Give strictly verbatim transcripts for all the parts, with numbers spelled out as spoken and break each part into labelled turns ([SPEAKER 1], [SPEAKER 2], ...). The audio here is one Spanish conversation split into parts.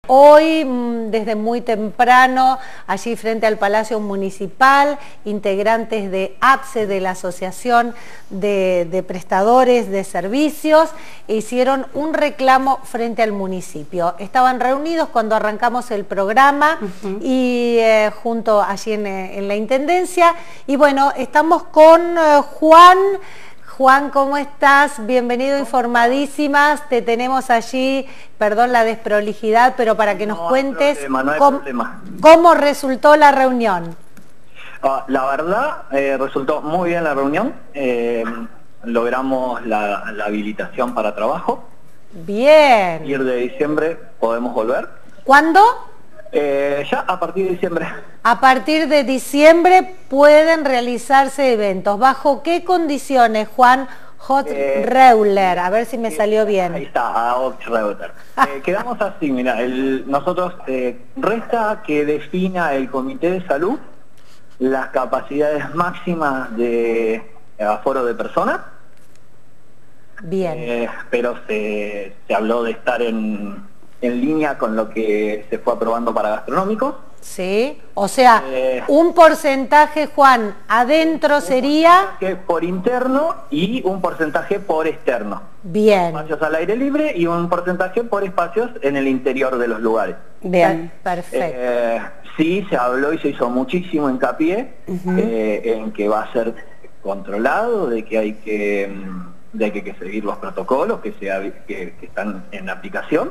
[SPEAKER 1] hoy desde muy temprano, allí frente al Palacio Municipal, integrantes de A P S E, de la Asociación de, de Prestadores de Servicios, hicieron un reclamo frente al municipio. Estaban reunidos cuando arrancamos el programa uh-huh. y eh, junto allí en, en la Intendencia. Y bueno, estamos con eh, Juan. Juan, ¿cómo estás? Bienvenido, informadísimas. Te tenemos allí, perdón la desprolijidad, pero para que nos no, cuentes problema, no cómo, cómo resultó la reunión.
[SPEAKER 2] Uh, la verdad, eh, resultó muy bien la reunión. Eh, logramos la, la habilitación para trabajo.
[SPEAKER 1] Bien.
[SPEAKER 2] A partir de diciembre podemos volver.
[SPEAKER 1] ¿Cuándo?
[SPEAKER 2] Eh, ya a partir de diciembre.
[SPEAKER 1] A partir de diciembre pueden realizarse eventos. ¿Bajo qué condiciones, Juan Hochreuther? Eh, a ver si me eh, salió bien.
[SPEAKER 2] Ahí está, a Hochreuther. eh, quedamos así, mira, el, nosotros eh, resta que defina el Comité de Salud las capacidades máximas de aforo de personas.
[SPEAKER 1] Bien.
[SPEAKER 2] Eh, pero se, se habló de estar en... en línea con lo que se fue aprobando para gastronómicos.
[SPEAKER 1] Sí, o sea,
[SPEAKER 2] eh,
[SPEAKER 1] un porcentaje, Juan, adentro sería...
[SPEAKER 2] Un porcentaje por interno y un porcentaje por externo.
[SPEAKER 1] Bien.
[SPEAKER 2] Espacios al aire libre y un porcentaje por espacios en el interior de los lugares.
[SPEAKER 1] Bien, perfecto.
[SPEAKER 2] Eh, sí, se habló y se hizo muchísimo hincapié uh-huh. eh, en que va a ser controlado, de que hay que, de que hay que seguir los protocolos que, se, que, que están en aplicación.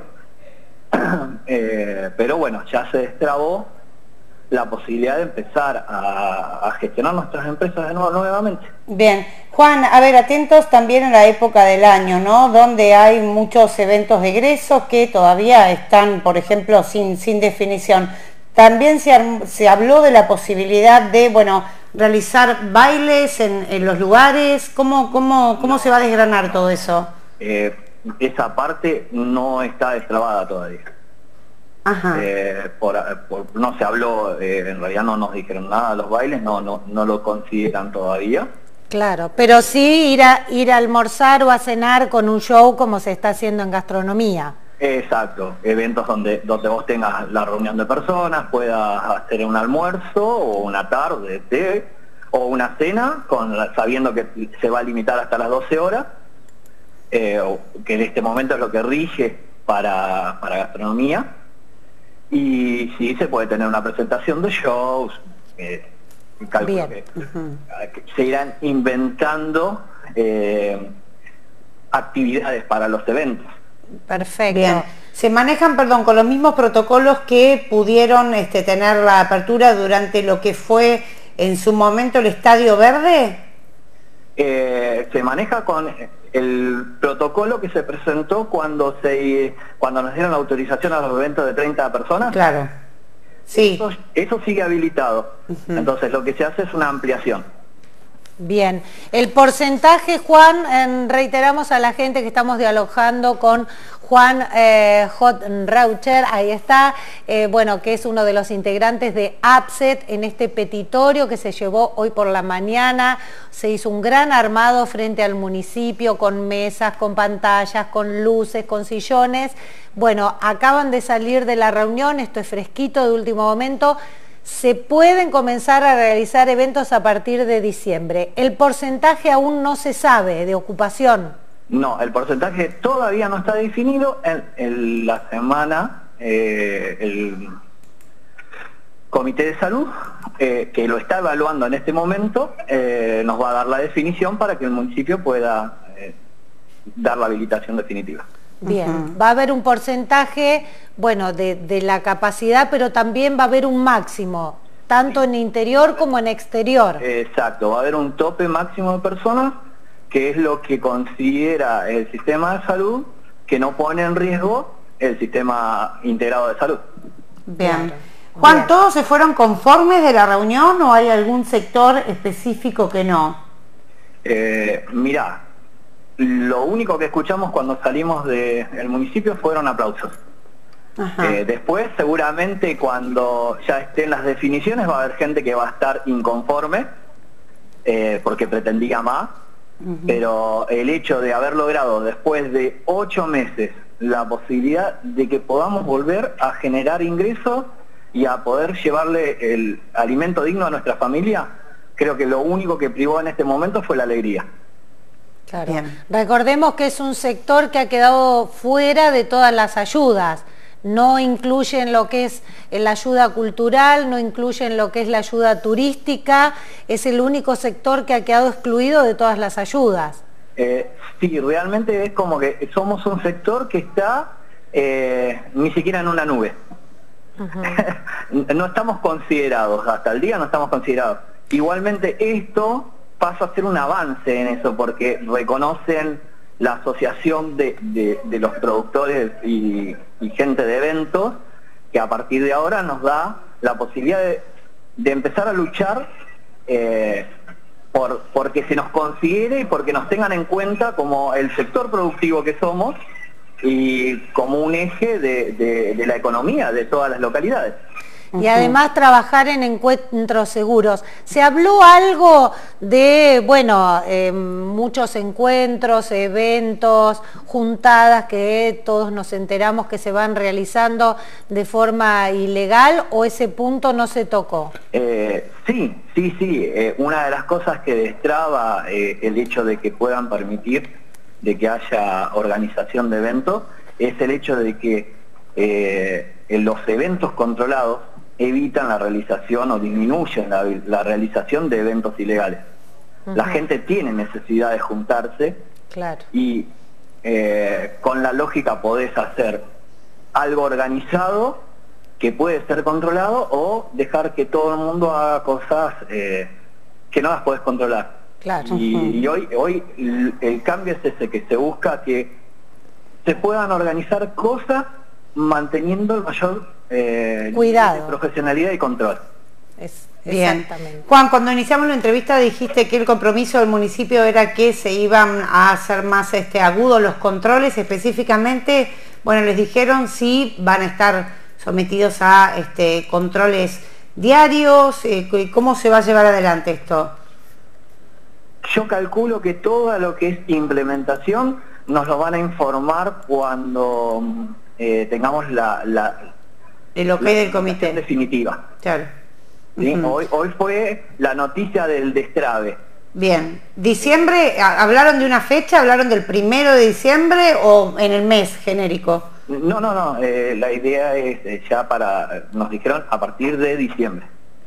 [SPEAKER 2] Eh, pero bueno, ya se destrabó la posibilidad de empezar a, a gestionar nuestras empresas de nuevo nuevamente.
[SPEAKER 3] Bien, Juan, a ver, atentos también en la época del año, ¿no? Donde hay muchos eventos de egresos que todavía están, por ejemplo, sin, sin definición. También se, se habló de la posibilidad de, bueno, realizar bailes en, en los lugares. ¿Cómo, cómo, cómo no, se va a desgranar todo eso?
[SPEAKER 2] Eh, esa parte no está destrabada todavía.
[SPEAKER 1] Ajá.
[SPEAKER 2] Eh, por, por, no se habló, eh, en realidad no nos dijeron nada los bailes, no, no, no lo consideran todavía.
[SPEAKER 1] Claro, pero sí ir a, ir a almorzar o a cenar con un show como se está haciendo en gastronomía.
[SPEAKER 2] Exacto, eventos donde, donde vos tengas la reunión de personas, puedas hacer un almuerzo o una tarde, té, o una cena, con, sabiendo que se va a limitar hasta las doce horas. Eh, que en este momento es lo que rige para, para gastronomía, y sí se puede tener una presentación de shows, eh, calculo que, uh-huh. que se irán inventando eh, actividades para los eventos.
[SPEAKER 1] Perfecto.
[SPEAKER 3] Bien. ¿Se manejan, perdón, con los mismos protocolos que pudieron este, tener la apertura durante lo que fue en su momento el Estadio Verde?
[SPEAKER 2] Eh, se maneja con el protocolo que se presentó cuando se cuando nos dieron la autorización a los eventos de treinta personas.
[SPEAKER 3] Claro. Sí.
[SPEAKER 2] Eso, eso sigue habilitado. Uh-huh. Entonces lo que se hace es una ampliación.
[SPEAKER 1] Bien. El porcentaje, Juan, eh, reiteramos a la gente que estamos dialogando con Juan eh, Hochreuther, ahí está, eh, bueno, que es uno de los integrantes de A P S E en este petitorio que se llevó hoy por la mañana. Se hizo un gran armado frente al municipio con mesas, con pantallas, con luces, con sillones. Bueno, acaban de salir de la reunión, esto es fresquito de último momento. Se pueden comenzar a realizar eventos a partir de diciembre. El porcentaje aún no se sabe de ocupación.
[SPEAKER 2] No, el porcentaje todavía no está definido. En, en la semana, eh, el Comité de Salud, eh, que lo está evaluando en este momento, eh, nos va a dar la definición para que el municipio pueda eh, dar la habilitación definitiva.
[SPEAKER 1] Bien, uh-huh. Va a haber un porcentaje, bueno, de, de la capacidad, pero también va a haber un máximo, tanto en interior como en exterior.
[SPEAKER 2] Exacto, va a haber un tope máximo de personas, que es lo que considera el sistema de salud, que no pone en riesgo el sistema integrado de salud.
[SPEAKER 3] Bien. Juan, Bien. ¿Todos se fueron conformes de la reunión o hay algún sector específico que no?
[SPEAKER 2] Eh, mirá, lo único que escuchamos cuando salimos del municipio fueron aplausos. Eh, después, seguramente, cuando ya estén las definiciones, va a haber gente que va a estar inconforme, eh, porque pretendía más, uh-huh. pero el hecho de haber logrado, después de ocho meses la posibilidad de que podamos volver a generar ingresos y a poder llevarle el alimento digno a nuestra familia. Creo que lo único que privó en este momento fue la alegría.
[SPEAKER 1] Claro. Bien. Recordemos que es un sector que ha quedado fuera de todas las ayudas. No incluyen lo que es la ayuda cultural, no incluyen lo que es la ayuda turística. Es el único sector que ha quedado excluido de todas las ayudas.
[SPEAKER 2] Eh, sí, realmente es como que somos un sector que está eh, ni siquiera en una nube. Uh-huh. No estamos considerados, hasta el día no estamos considerados. Igualmente esto pasa a ser un avance en eso, porque reconocen la asociación de, de, de los productores y, y gente de eventos, que a partir de ahora nos da la posibilidad de, de empezar a luchar eh, por porque se nos considere y porque nos tengan en cuenta como el sector productivo que somos y como un eje de, de, de la economía de todas las localidades.
[SPEAKER 1] Y además trabajar en encuentros seguros. ¿Se habló algo de, bueno, eh, muchos encuentros, eventos, juntadas que todos nos enteramos que se van realizando de forma ilegal, o ese punto no se tocó?
[SPEAKER 2] Eh, sí, sí, sí. Eh, una de las cosas que destraba eh, el hecho de que puedan permitir de que haya organización de eventos es el hecho de que eh, en los eventos controlados evitan la realización o disminuyen la, la realización de eventos ilegales. Uh-huh. La gente tiene necesidad de juntarse,
[SPEAKER 1] claro,
[SPEAKER 2] y eh, con la lógica podés hacer algo organizado que puede ser controlado o dejar que todo el mundo haga cosas eh, que no las podés controlar.
[SPEAKER 1] Claro.
[SPEAKER 2] Y,
[SPEAKER 1] Uh-huh.
[SPEAKER 2] y hoy, hoy el, el cambio es ese, que se busca que se puedan organizar cosas manteniendo el mayor eh,
[SPEAKER 1] cuidado,
[SPEAKER 2] de profesionalidad y control.
[SPEAKER 1] Es,
[SPEAKER 3] Bien.
[SPEAKER 1] Exactamente.
[SPEAKER 3] Juan, cuando iniciamos la entrevista dijiste que el compromiso del municipio era que se iban a hacer más este, agudos los controles, específicamente, bueno, les dijeron si van a estar sometidos a este, controles diarios, eh, ¿cómo se va a llevar adelante esto?
[SPEAKER 2] Yo calculo que todo lo que es implementación nos lo van a informar cuando eh, tengamos la, la,
[SPEAKER 3] el ok
[SPEAKER 2] la
[SPEAKER 3] del comité
[SPEAKER 2] definitiva.
[SPEAKER 3] Claro.
[SPEAKER 2] ¿Sí?
[SPEAKER 3] Uh-huh.
[SPEAKER 2] hoy, hoy fue la noticia del destrave.
[SPEAKER 3] Bien. ¿Diciembre? ¿Hablaron de una fecha? ¿Hablaron del primero de diciembre o en el mes genérico?
[SPEAKER 2] No, no, no. Eh, la idea es eh, ya para... Nos dijeron a partir de diciembre.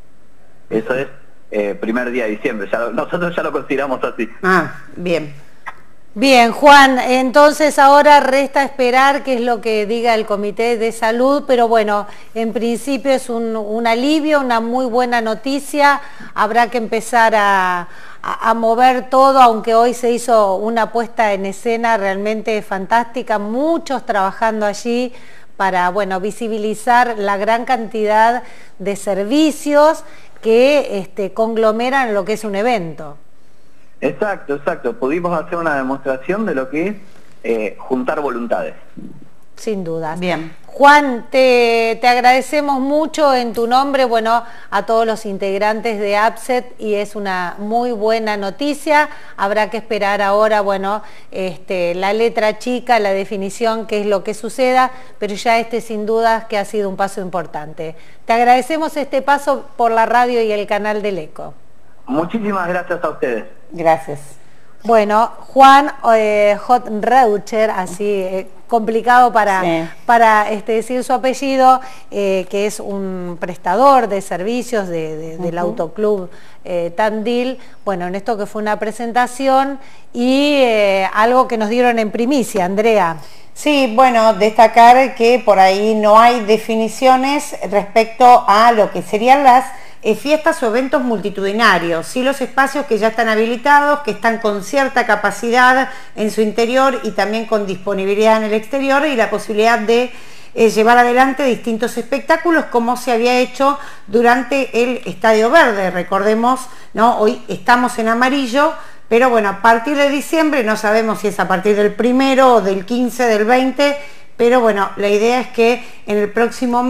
[SPEAKER 2] Eso es eh, primer día de diciembre. Ya, nosotros ya lo consideramos así.
[SPEAKER 3] Ah, bien.
[SPEAKER 1] Bien, Juan, entonces ahora resta esperar qué es lo que diga el Comité de Salud, pero bueno, en principio es un, un alivio, una muy buena noticia. Habrá que empezar a, a, a mover todo, aunque hoy se hizo una puesta en escena realmente fantástica, muchos trabajando allí para, bueno, visibilizar la gran cantidad de servicios que este, conglomeran lo que es un evento.
[SPEAKER 2] Exacto, exacto. Pudimos hacer una demostración de lo que es eh, juntar voluntades.
[SPEAKER 1] Sin duda.
[SPEAKER 3] Bien.
[SPEAKER 1] Juan, te, te agradecemos mucho en tu nombre, bueno, a todos los integrantes de APSET, y es una muy buena noticia. Habrá que esperar ahora, bueno, este, la letra chica, la definición, qué es lo que suceda, pero ya este sin dudas que ha sido un paso importante. Te agradecemos este paso por la radio y el canal del ECO.
[SPEAKER 2] Muchísimas gracias a ustedes.
[SPEAKER 3] Gracias.
[SPEAKER 1] Bueno, Juan eh, Hottenreuter, así eh, complicado para,
[SPEAKER 3] sí. para
[SPEAKER 1] este, decir su apellido, eh, que es un prestador de servicios de, de, del uh-huh. Autoclub eh, Tandil. Bueno, en esto que fue una presentación y eh, algo que nos dieron en primicia, Andrea.
[SPEAKER 3] Sí, bueno, destacar que por ahí no hay definiciones respecto a lo que serían las Eh, fiestas o eventos multitudinarios, sí, los espacios que ya están habilitados, que están con cierta capacidad en su interior y también con disponibilidad en el exterior, y la posibilidad de eh, llevar adelante distintos espectáculos como se había hecho durante el Estadio Verde. Recordemos, ¿no? Hoy estamos en amarillo, pero bueno, a partir de diciembre, no sabemos si es a partir del primero o del quince, del veinte, pero bueno, la idea es que en el próximo mes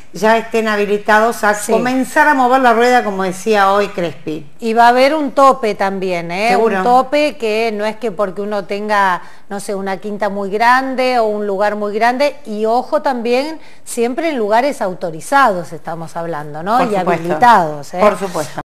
[SPEAKER 3] ya estén habilitados a sí. comenzar a mover la rueda, como decía hoy Crespi.
[SPEAKER 1] Y va a haber un tope también, ¿eh?
[SPEAKER 3] ¿Seguro?
[SPEAKER 1] Un tope que no es que porque uno tenga, no sé, una quinta muy grande o un lugar muy grande, y ojo también, siempre en lugares autorizados estamos hablando, ¿no?
[SPEAKER 3] Por
[SPEAKER 1] y
[SPEAKER 3] supuesto.
[SPEAKER 1] habilitados, ¿eh?
[SPEAKER 3] Por supuesto.